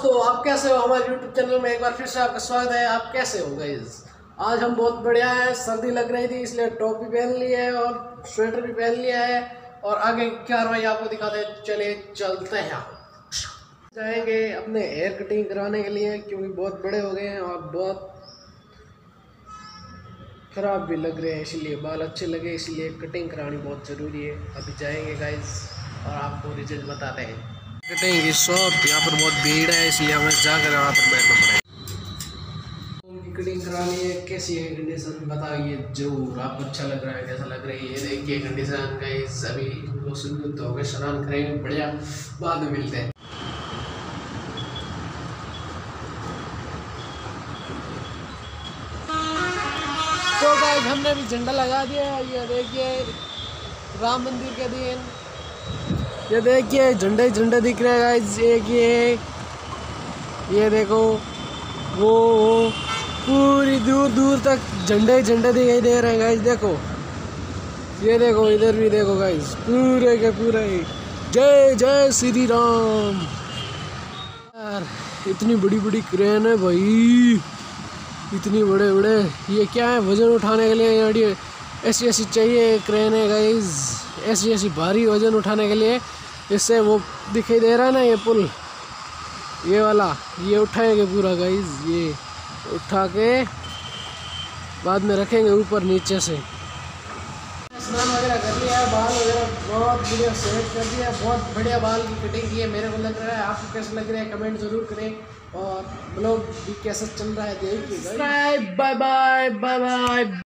दोस्तों, आप कैसे हो? हमारे YouTube चैनल में एक बार फिर से आपका स्वागत है। आप कैसे हो गाइस? आज हम बहुत बढ़िया है। सर्दी लग रही थी इसलिए टोपी पहन ली है और स्वेटर भी पहन लिया है और आगे की कार्रवाई आपको दिखाते हैं। चलिए चलते हैं। जाएंगे अपने हेयर कटिंग कराने के लिए क्योंकि बहुत बड़े हो गए हैं और बहुत खराब भी लग रहे हैं, इसलिए बाल अच्छे लगे इसलिए कटिंग करानी बहुत ज़रूरी है। अभी जाएंगे गाइस और आपको रिजल्ट बताते हैं। कटिंग की शॉप यहाँ पर बहुत भीड़ है इसलिए हमें जाकर यहाँ पर बैठना पड़ेगा। उनकी कटिंग करानी है। कैसी है कंडीशन बताइए जरूर। आपको अच्छा लग रहा है, कैसा लग रही है? देखिए कंडीशन गाइस, अभी लोग सुन तो हो गए, स्नान करेंगे बढ़िया, बाद में मिलते हैं। तो गाइस हमने भी झंडा लगा दिया। ये देखिए राम मंदिर के दिन, ये देखिए झंडे झंडे दिख रहे हैं गाइस। एक ये देखो, वो पूरी दूर दूर तक झंडे झंडे दिखाई दे रहे हैं गाइस। देखो, ये देखो, इधर भी देखो गाइस, पूरे के पूरे जय जय श्री राम। यार इतनी बड़ी बड़ी क्रेन है भाई, इतनी बड़े बड़े। ये क्या है? वजन उठाने के लिए ऐसी ऐसी चाहिए क्रेन है गाइस, ऐसी ऐसी भारी वजन उठाने के लिए। इससे वो दिखाई दे रहा है ना, ये पुल, ये वाला, ये उठाएंगे पूरा गाइस। ये उठा के बाद में रखेंगे ऊपर नीचे से। स्नान वगैरह कर लिया है, बाल वगैरह बहुत बढ़िया सेट कर दिया, बहुत बढ़िया बाल की कटिंग की है मेरे को लग रहा है। आपको कैसा लग रहा है कमेंट जरूर करें और ब्लॉग भी कैसा चल रहा है देखिए। Bye bye bye bye.